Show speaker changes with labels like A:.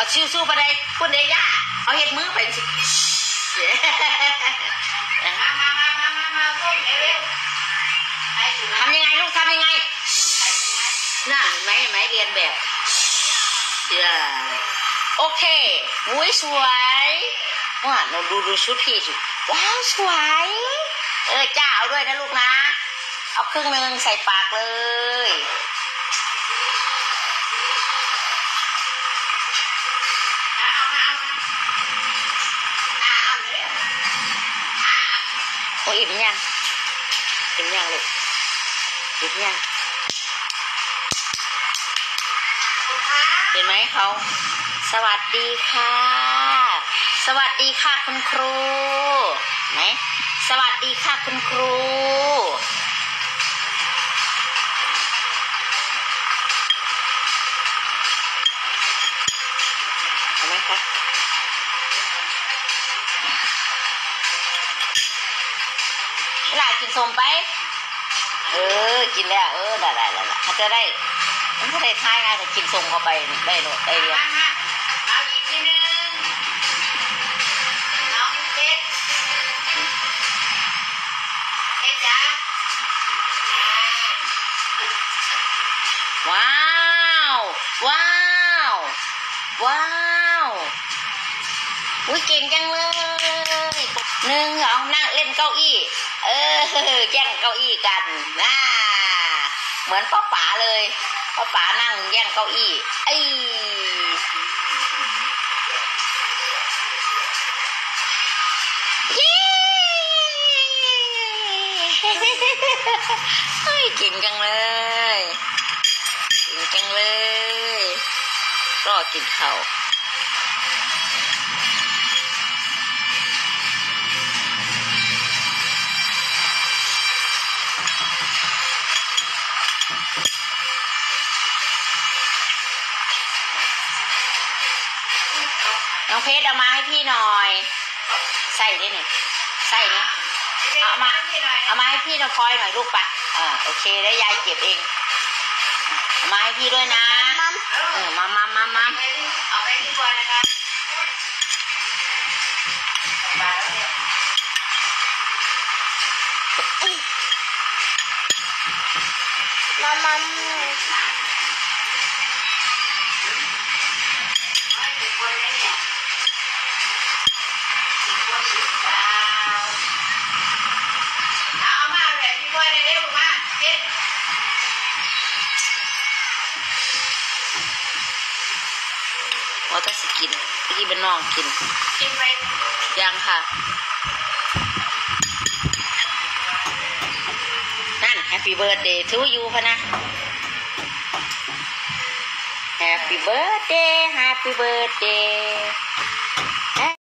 A: สู้ๆไปเลยคุณเดีย่าเอาเห็ดมือไปสิทำยังไงลูกทำยังไงน่าเห็นไหมเรียนแบบโอเคอุ้ยสวยว่าเราดูชุดพี่สิว้าวสวยจ้าเอาด้วยนะลูกนะเอาครึ่งนึงใส่ปากเลยโอ้อิ่มยังลูกอิ่มยังเห็นไหมเขาสวัสดีค่ะสวัสดีค่ะคุณครูไหมสวัสดีค่ะคุณครูเห็นไหมคะเวลากินส้มไปกินแล้วได้มันจะได้ท้ายง่ายแต่กินส้มเข้าไปได้เรียนเอาอีกทีนึงน้องเพชรจ้าว้าวอุ้ยเก่งจังเลยหนึ่งเอานั่งเล่นเก้าอี้แย่งเก้าอี้กันเหมือนป้าป๋าเลยป้าป๋านั่งแย่งเก้าอี้เก่งจังเลยรอกินข้าวน้องเพชรเอามาให้พี่หน่อยใส่ได้เนี่ยใส่เนี่ยเอามาให้พี่น้องพลอยหน่อยลูกไปโอเคได้ยายเก็บเองเอามาให้พี่ด้วยนะมาเอาไปที่พลอยนะคะว่าต้องสิกินพี่เป็นน้องกินไปยังค่ะนั่น Happy Birthday to you พะนะ Happy Birthday